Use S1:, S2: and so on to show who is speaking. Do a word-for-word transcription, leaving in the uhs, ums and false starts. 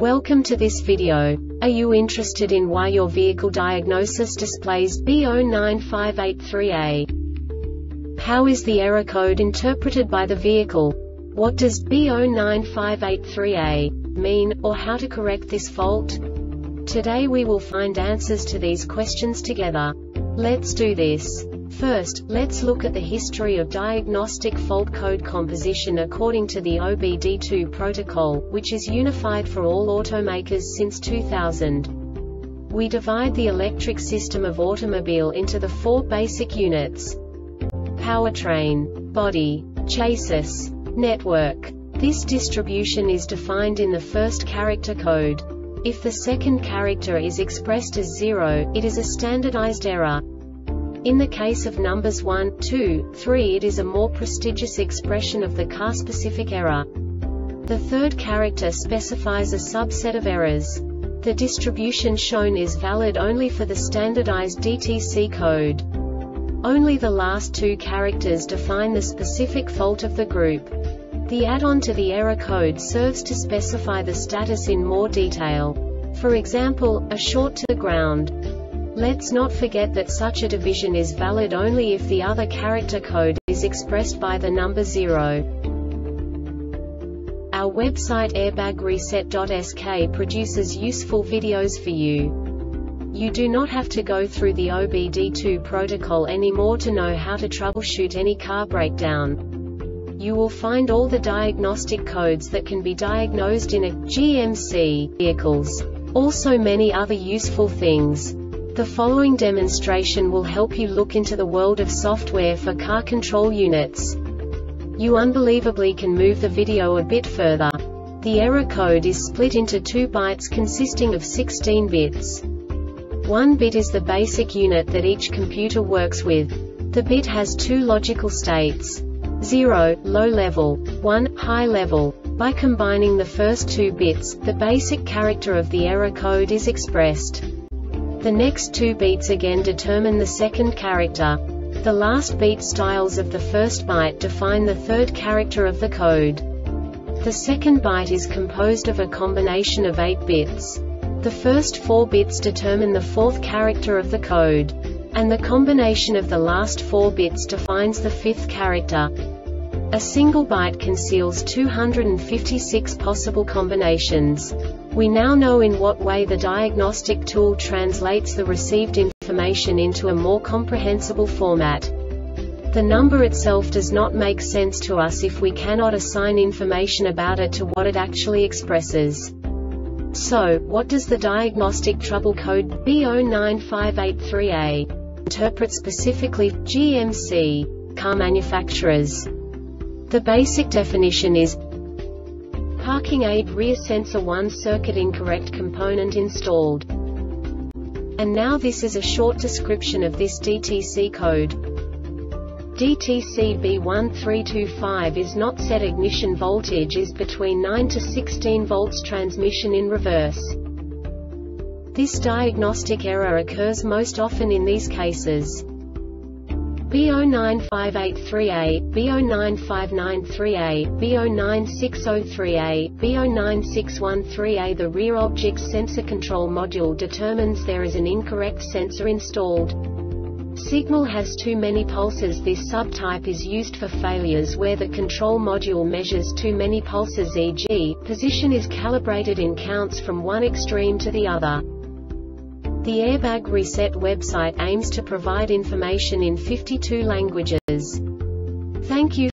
S1: Welcome to this video. Are you interested in why your vehicle diagnosis displays B zero nine five eight three A? How is the error code interpreted by the vehicle? What does B zero nine five eight three A mean, or how to correct this fault? Today we will find answers to these questions together. Let's do this. First, let's look at the history of diagnostic fault code composition according to the O B D two protocol, which is unified for all automakers since two thousand. We divide the electric system of automobile into the four basic units: powertrain, body, chassis, network. This distribution is defined in the first character code. If the second character is expressed as zero, it is a standardized error. In the case of numbers one, two, three, it is a more prestigious expression of the car-specific error. The third character specifies a subset of errors. The distribution shown is valid only for the standardized D T C code. Only the last two characters define the specific fault of the group. The add-on to the error code serves to specify the status in more detail. For example, a short to the ground. Let's not forget that such a division is valid only if the other character code is expressed by the number zero. Our website airbag reset dot S K produces useful videos for you. You do not have to go through the O B D two protocol anymore to know how to troubleshoot any car breakdown. You will find all the diagnostic codes that can be diagnosed in a G M C vehicles. Also many other useful things. The following demonstration will help you look into the world of software for car control units. You unbelievably can move the video a bit further. The error code is split into two bytes consisting of sixteen bits. One bit is the basic unit that each computer works with. The bit has two logical states: zero, low level, one, high level. By combining the first two bits, the basic character of the error code is expressed. The next two beats again determine the second character. The last beat styles of the first byte define the third character of the code. The second byte is composed of a combination of eight bits. The first four bits determine the fourth character of the code. And the combination of the last four bits defines the fifth character. A single byte conceals two hundred fifty-six possible combinations. We now know in what way the diagnostic tool translates the received information into a more comprehensible format. The number itself does not make sense to us if we cannot assign information about it to what it actually expresses. So, what does the diagnostic trouble code B zero nine five eight three A interpret specifically for G M C car manufacturers? The basic definition is parking aid rear sensor one circuit incorrect component installed. And now this is a short description of this D T C code. D T C B one three two five is not set. Ignition voltage is between nine to sixteen volts. Transmission in reverse. This diagnostic error occurs most often in these cases: B zero nine five eight three A, B zero nine five nine three A, B zero nine six zero three A, B zero nine six one three A. The rear object sensor control module determines there is an incorrect sensor installed. Signal has too many pulses. This subtype is used for failures where the control module measures too many pulses, for example, position is calibrated in counts from one extreme to the other. The Airbag Reset website aims to provide information in fifty-two languages. Thank you